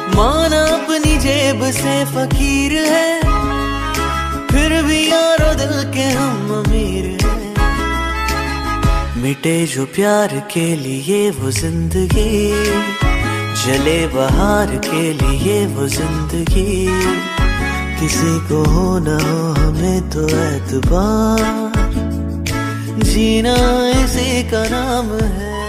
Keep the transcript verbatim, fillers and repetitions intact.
माना अपनी जेब से फकीर है, फिर भी यारो दिल के हम अमीर हैं। मिटे जो प्यार के लिए वो जिंदगी, जले बहार के लिए वो जिंदगी। किसी को हो न हो हमें तो एतबार, जीना इसी का नाम है।